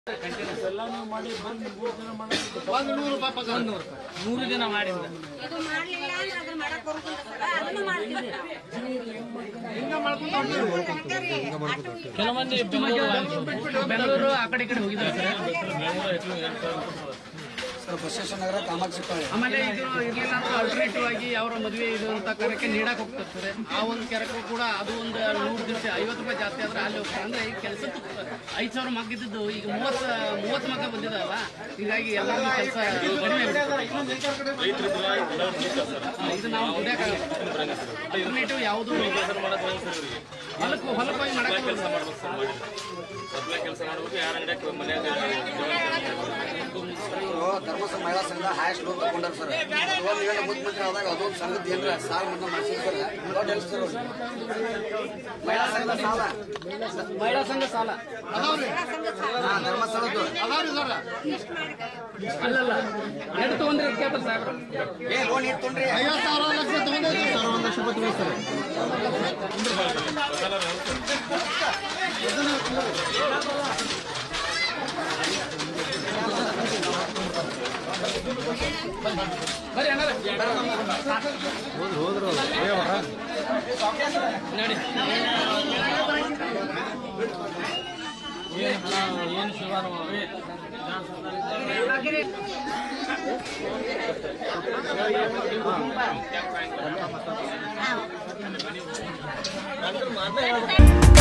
3 ದಿನ ಮಾಡಿಲ್ಲ ಕೆಲವು ಮಂದಿ ಬೆಂಗಳೂರು ಆ ಕಡೆ ಹೋಗಿದ್ದಾರೆ ಸರ್ ಬಸವೇಶ್ವರ ಕಾಮಾಕ್ಷಿ ಆಮೇಲೆ ಇದು ಇರ್ಲಿಲ್ಲ ಅಂದ್ರೆ ಅಲ್ಟರ್ನೇಟಿವ್ ಆಗಿ ಅವರ ಮದುವೆ ಇದು ಅಂತ ಕರಕ್ಕೆ ನೀಡಕ್ ಹೋಗ್ತಾರೆ ಸರ್. ಆ ಒಂದು ಕೆರಕ್ಕೂ ಕೂಡ ಅದು ಒಂದು 100 ದಿವಸ 50 ರೂಪಾಯಿ ಜಾಸ್ತಿ ಆದ್ರೆ ಅಲ್ಲಿ ಹೋಗ್ತಾರೆ. ಅಂದ್ರೆ ಈ ಕೆಲಸ 5,000 ಮಗ ಇದ್ದಿದ್ದು ಈಗ 30 ಮಗ ಬಂದಿದಲ್ಲ, ಹೀಗಾಗಿ ಎಲ್ಲರಿಗೂ ಕೆಲಸ ಕಡಿಮೆ. ಇದು ನಾವು ದುಡಿಯೋಕ್ಕಾಗಲ್ಲ. ಅಲ್ಟರ್ನೇಟಿವ್ ಯಾವುದು ಹೊಲಕ್ಕೆ ಹೋಗಿ ಮಾಡಕ್ಕೆ ಕೆಲಸ ಮಾಡ್ಬೇಕು, ಯಾರ ಧರ್ಮಸ್ಥಳ ಮಹಿಳಾ ಸಂಘ ಹ್ಯಾಶ್ ಲೋನ್ ತಗೊಂಡಾರ ಸರ್. ಮುಖ್ಯಮಂತ್ರಿ ಆದಾಗ ಅದೊಂದು ಸಂಘದ ಏನ್ರ ಸಾಲ ಮನ್ನಾ ಮಾಡಿಸಿರ್ತಾರೆ. ಮಹಿಳಾ ಸಂಘ ಸಾಲ ಧರ್ಮಸ್ಥಳದ್ದು ಅಲ್ಲಲ್ಲ ಎಷ್ಟು ತಗೊಂಡ್ರಿ ಕೇಳ್ತಾರೆ ಸರ್. ಲೋನ್ ಎಷ್ಟು ತಗೊಂಡ್ರಿ? 50,000 ಲಕ್ಷ ತಗೊಂಡ್ರಿ ಸರ್. 1 ಲಕ್ಷ ರೂಪಾಯಿ ಸರ್. ಬರ್ರಿ ಅಣ್ಣ ಹೋದ್ರು ನೋಡಿ ಏನು ಶಿವಾರ ಮಾತ್ರ